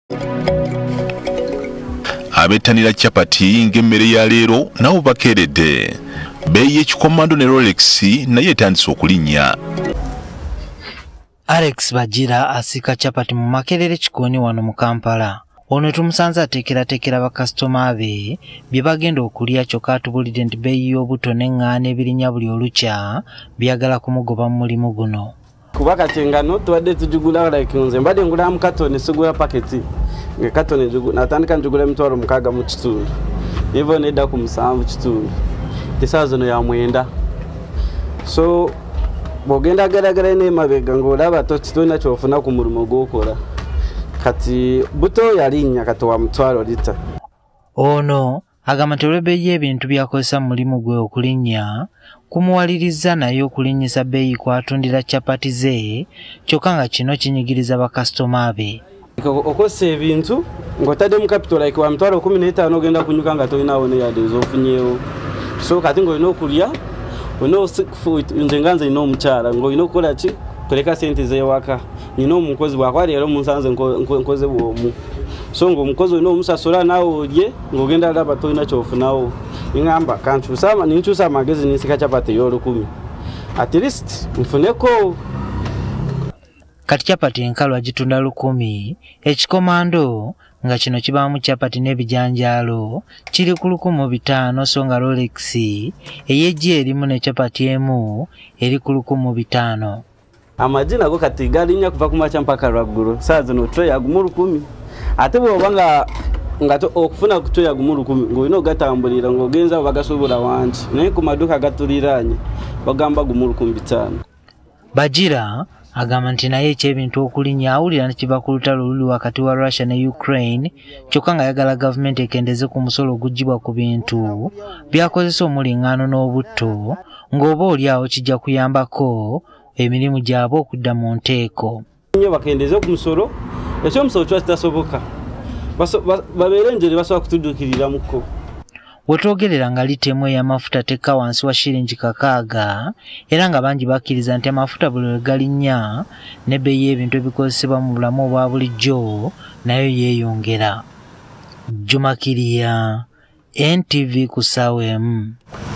Abettanira chapati ng'emmere ya leero nabo bakeeredde. Bbeeyi y'ekikomando ne Rolex naye etandise okulinnya. Alex Bagira asika chapati mu Makerere Kikooni wano mu Kampala. Ono tumusanze ateekerateekera bakasitoma be bye bagenda okulya kyokka atubulidde nti bbeeyi y'obuto n'eŋŋaano ebirinnya buli olukya byagala kumugoba mu mulimu guno. Kuba kati ngano tuwadde tujugula like nze mbadde ngula mu katoni sigula paketi nga katoni jugula natandika njugula emitwalo 6 mu kitundu hivyo nedda ku 7 kitundu tesaazo no ya mwenda so bogenda garagara ne mabega ngolaba to kitona kyofuna ku mulimo gwokola kati buto yalinnya kati wa mutwalo lita ono agamba nti olw'ebbeeyi y'ebintu byakozesa mu mulimu gwe okulinnya kumuwaliriza naye okulinnyisa bbeeyi kwatundira chapati ze kyokka nga kino kinyigiriza bakasitoma be. Okozesa ebintu ng'otadde mu capital like wa mitwalo 15 ogenda kunyuka nga tolinawo ne yadde ez'ofunyeewo so kati ng'olina okulya nze nga nze nina omukyala ng'olina okukola ki kuleka sente z'ewaka nina omukozi bw'akuba leero munsanze nkoze bw'omu so ng'omukozi olina omusasula naawe olye ng'ogenda laba tolina kyofunawo ngamba ninkyusa amagezi ninsika chapati y'olukumi at least nfuneko. Kati chapati enkalu agitunda 1,000 ekikomando nga kino kibaamu chapati n'ebijanjaalo kiri ku 1,500 so nga Rolex ey'eggi erimu ne chapati emu eri ku 1,500. Amagi nago kati galinnya kuva ku makya mpaka lwaggulu saa zino tray agumu 1,000 ate bw'oba nga okufuna ku tray agumu 1,000 ng'olina ogatambulira ng'ogenza bagasobola wangi naye ku maduuka gatuliraanye bagamba gumu 1,500. Bagira agamba nti naye eky'ebintu okulinnya awulira nti kiva ku lutalo oluli wakati wa Russia ne Ukraine kyokka nga yagala gavumenti ekendeze ku musolo oguggyibwa ku bintu byakozesa omuli eŋŋaano n'obutto ng'oba oli awo kijja kuyambako emirimu gyabwe okudda mu nteeko. Nnyo bakendeze ku musolo ekyomusolo kiba kitasoboka babeere njeri basobola kutudduukiriramuko. Wetwogerera nga litemu ey'amafuta tekka wansi wa shilingi 6 era nga bangi bakkiriza nti amafuta buli lwe galinnya n'ebbeeyi y'ebintu ebikozesebwa mu bulamu obwa bulijjo nayo yeeyongera. Juma Kiriya, NTV ku ssaawa emu.